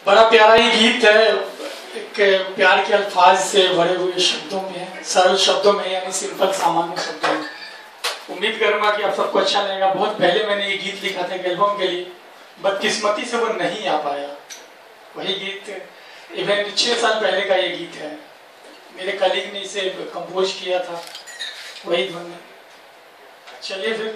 बड़ा प्यारा ही गीत है, एक प्यार के अल्फाज से भरे हुए शब्दों में है, सरल शब्दों में, यानी सिंपल सामान्य शब्दों में। उम्मीद करूंगा कि आप सबको अच्छा लगेगा। बहुत पहले मैंने ये गीत लिखा था एक एल्बम के लिए, बदकिस्मती से वो नहीं आ पाया। वही गीत इवन 6 साल पहले का ये गीत है, मेरे कलीग ने इसे कंपोज किया था, वही धुन। चलिए फिर।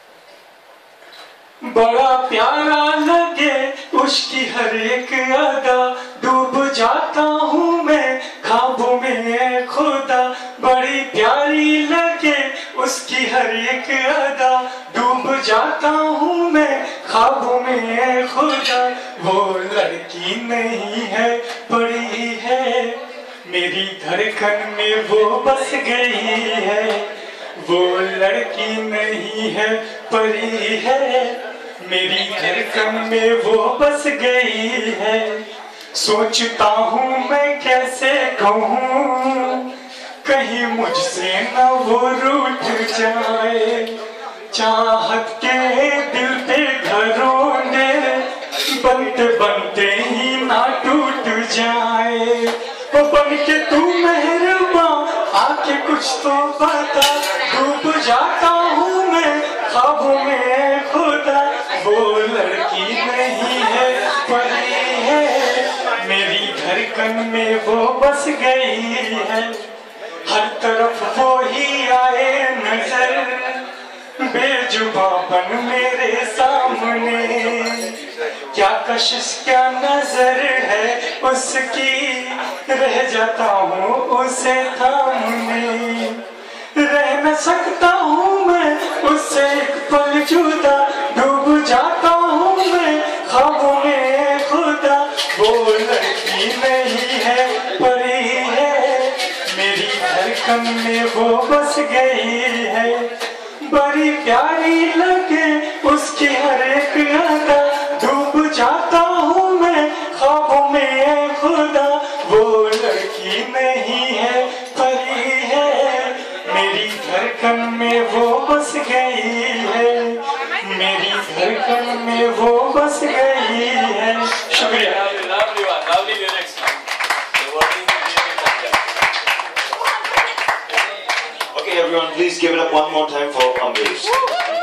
बड़ा प्यारा लगे उसकी हर एक अदा, डूब जाता हूँ मैं ख्वाबों में खुदा। बड़ी प्यारी लगे उसकी हर एक अदा, डूब जाता हूँ मैं ख्वाबों में खुदा। वो लड़की नहीं है पड़ी है, मेरी धड़कन में वो बस गई है। वो लड़की नहीं है परी है, मेरी धड़कन में वो बस गई है। सोचता हूँ मैं कैसे कहूँ, कहीं मुझसे न वो रूठ जाए। चाहत के दिल पे घरोंने बनते बनते ही ना टूट जाए। वो बन के तू मेहरबान आके कुछ तो बता, डूब जाता हूँ मैं ख्वाबों में खुदा। वो लड़की नहीं है परी है, मेरी धड़कन में वो बस गई है। हर तरफ वो ही आए नजर, बेजुबान मेरे सामने। क्या कशिश क्या नजर है उसकी, रह जाता हूँ उसे थामने। रह न सकता हूँ मैं उससे एक पल जुदा, डूब जाता हूँ मैं ख्वाबों में खुदा। वो लड़की नहीं है परी है, मेरी धड़कन में वो बस गई है। बड़ी प्यारी लगे उसकी हर एक अदा, डूब जाता हूँ मैं ख्वाबों में खुदा। वो लड़की नहीं है परी है, मेरी धड़कन में वो बस गई है। मेरी धड़कन में वो बस गई है। शुक्रिया। Okay, everyone, please give it up one more time for Amaresh.